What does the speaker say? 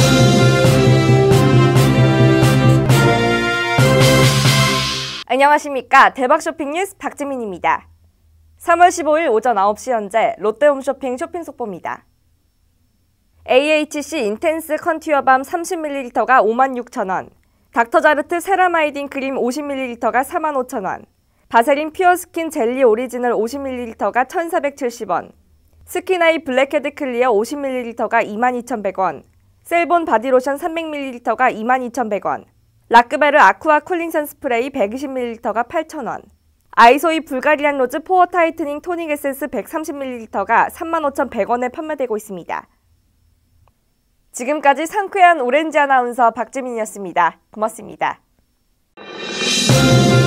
안녕하십니까. 대박쇼핑 뉴스 박지민입니다. 3월 15일 오전 9시 현재 롯데홈쇼핑 쇼핑 속보입니다. AHC 인텐스 컨튜어밤 30ml가 56,000원, 닥터자르트 세라마이딘 크림 50ml가 45,000원, 바세린 퓨어스킨 젤리 오리지널 50ml가 1,470원, 스킨아이 블랙헤드 클리어 50ml가 22,100원, 셀본 바디로션 300ml가 22,100원, 라크베르 아쿠아 쿨링선 스프레이 120ml가 8,000원, 아이소이 불가리안 로즈 포어 타이트닝 토닉 에센스 130ml가 35,100원에 판매되고 있습니다. 지금까지 상쾌한 오렌지 아나운서 박지민이었습니다. 고맙습니다.